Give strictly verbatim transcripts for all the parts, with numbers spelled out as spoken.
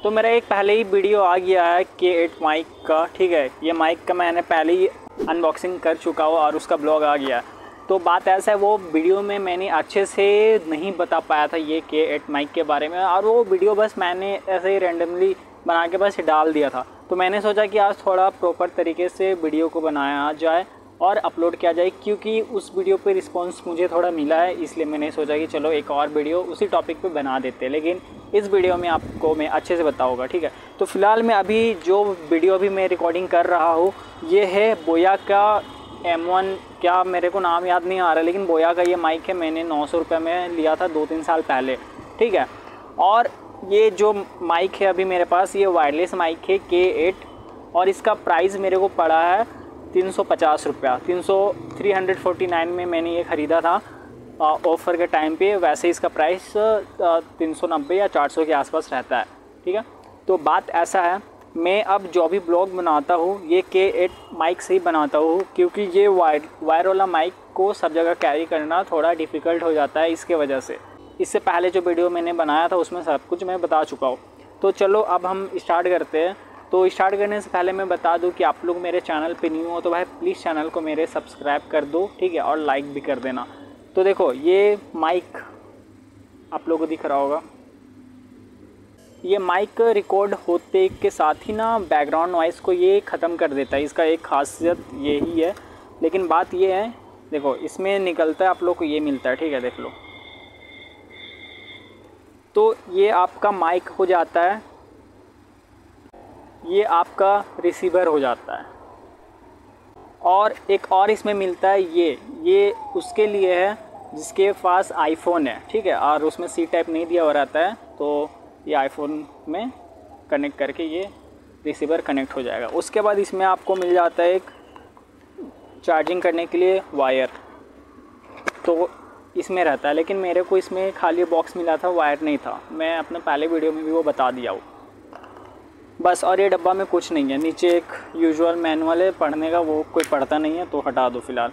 तो मेरा एक पहले ही वीडियो आ गया है के एट माइक का, ठीक है। ये माइक का मैंने पहले ही अनबॉक्सिंग कर चुका हूँ और उसका ब्लॉग आ गया। तो बात ऐसा है, वो वीडियो में मैंने अच्छे से नहीं बता पाया था ये के एट माइक के बारे में, और वो वीडियो बस मैंने ऐसे ही रैंडमली बना के बस डाल दिया था। तो मैंने सोचा कि आज थोड़ा प्रॉपर तरीके से वीडियो को बनाया जाए और अपलोड किया जाए, क्योंकि उस वीडियो पे रिस्पांस मुझे थोड़ा मिला है, इसलिए मैंने सोचा कि चलो एक और वीडियो उसी टॉपिक पे बना देते हैं। लेकिन इस वीडियो में आपको मैं अच्छे से बताऊंगा, ठीक है। तो फिलहाल मैं अभी जो वीडियो अभी मैं रिकॉर्डिंग कर रहा हूँ ये है बोया का एम वन, क्या मेरे को नाम याद नहीं आ रहा, लेकिन बोया का ये माइक है। मैंने नौ सौ रुपये में लिया था दो तीन साल पहले, ठीक है। और ये जो माइक है अभी मेरे पास, ये वायरलेस माइक है के एट, और इसका प्राइस मेरे को पड़ा है तीन सौ पचास रुपया। तीन सौ थ्री हंड्रेड फोर्टी नाइन में मैंने ये ख़रीदा था ऑफ़र के टाइम पे। वैसे इसका प्राइस तीन सौ नब्बे या चार सौ के आसपास रहता है, ठीक है। तो बात ऐसा है, मैं अब जो भी ब्लॉग बनाता हूँ ये के एट माइक से ही बनाता हूँ, क्योंकि ये वायर वायर वाला माइक को सब जगह कैरी करना थोड़ा डिफ़िकल्ट हो जाता है इसके वजह से। इससे पहले जो वीडियो मैंने बनाया था उसमें सब कुछ मैं बता चुका हूँ। तो चलो अब हम स्टार्ट करते हैं। तो स्टार्ट करने से पहले मैं बता दूं कि आप लोग मेरे चैनल पे न्यू हो तो भाई प्लीज़ चैनल को मेरे सब्सक्राइब कर दो, ठीक है, और लाइक भी कर देना। तो देखो ये माइक आप लोगों को दिख रहा होगा, ये माइक रिकॉर्ड होते के साथ ही ना बैकग्राउंड नॉइज़ को ये ख़त्म कर देता है। इसका एक खासियत यही है। लेकिन बात ये है, देखो इसमें निकलता है, आप लोग को ये मिलता है, ठीक है, देख लो। तो ये आपका माइक हो जाता है, ये आपका रिसीवर हो जाता है। और एक और इसमें मिलता है ये ये उसके लिए है जिसके पास आईफोन है, ठीक है, और उसमें सी टाइप नहीं दिया हुआ रहता है, तो ये आईफोन में कनेक्ट करके ये रिसीवर कनेक्ट हो जाएगा। उसके बाद इसमें आपको मिल जाता है एक चार्जिंग करने के लिए वायर, तो इसमें रहता है। लेकिन मेरे को इसमें खाली बॉक्स मिला था, वायर नहीं था। मैं अपने पहले वीडियो में भी वो बता दिया हूँ बस। और ये डब्बा में कुछ नहीं है, नीचे एक यूजुअल मैनुअल है पढ़ने का, वो कोई पढ़ता नहीं है तो हटा दो फ़िलहाल।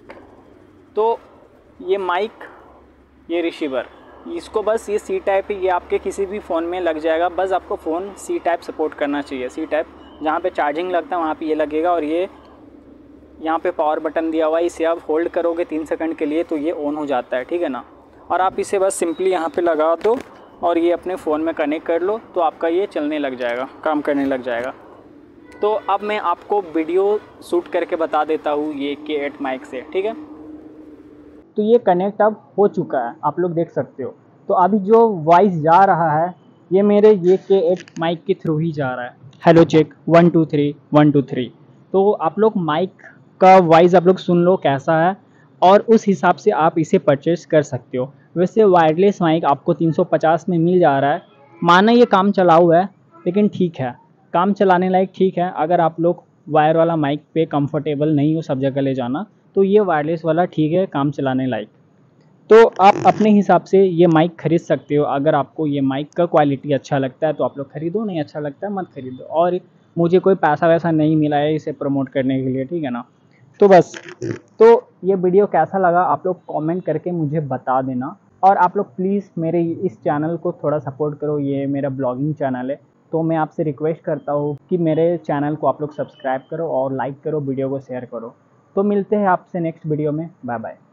तो ये माइक, ये रिसीवर, इसको बस ये सी टाइप है, ये आपके किसी भी फ़ोन में लग जाएगा। बस आपको फ़ोन सी टाइप सपोर्ट करना चाहिए। सी टाइप जहाँ पे चार्जिंग लगता है वहाँ पे ये लगेगा, और ये यहाँ पे पावर बटन दिया हुआ है, इसे आप होल्ड करोगे तीन सेकंड के लिए तो ये ऑन हो जाता है, ठीक है ना। और आप इसे बस सिंपली यहाँ पे लगा दो और ये अपने फ़ोन में कनेक्ट कर लो, तो आपका ये चलने लग जाएगा, काम करने लग जाएगा। तो अब मैं आपको वीडियो शूट करके बता देता हूँ ये के एट माइक से, ठीक है। तो ये कनेक्ट अब हो चुका है, आप लोग देख सकते हो। तो अभी जो वॉइस जा रहा है ये मेरे ये के एट माइक के थ्रू ही जा रहा है। Hello check one two three one two three. तो आप लोग माइक का वॉइस आप लोग सुन लो कैसा है, और उस हिसाब से आप इसे परचेस कर सकते हो। वैसे वायरलेस माइक आपको तीन सौ पचास में मिल जा रहा है। माना ये काम चलाऊ है, लेकिन ठीक है, काम चलाने लायक ठीक है। अगर आप लोग वायर वाला माइक पे कंफर्टेबल नहीं हो सब जगह ले जाना, तो ये वायरलेस वाला ठीक है, काम चलाने लायक। तो आप अपने हिसाब से ये माइक खरीद सकते हो। अगर आपको ये माइक का क्वालिटी अच्छा लगता है तो आप लोग खरीदो, नहीं अच्छा लगता है मत खरीदो। और मुझे कोई पैसा वैसा नहीं मिला है इसे प्रमोट करने के लिए, ठीक है ना। तो बस, तो ये वीडियो कैसा लगा आप लोग कमेंट करके मुझे बता देना। और आप लोग प्लीज़ मेरे इस चैनल को थोड़ा सपोर्ट करो, ये मेरा ब्लॉगिंग चैनल है। तो मैं आपसे रिक्वेस्ट करता हूँ कि मेरे चैनल को आप लोग सब्सक्राइब करो और लाइक करो, वीडियो को शेयर करो। तो मिलते हैं आपसे नेक्स्ट वीडियो में, बाय बाय।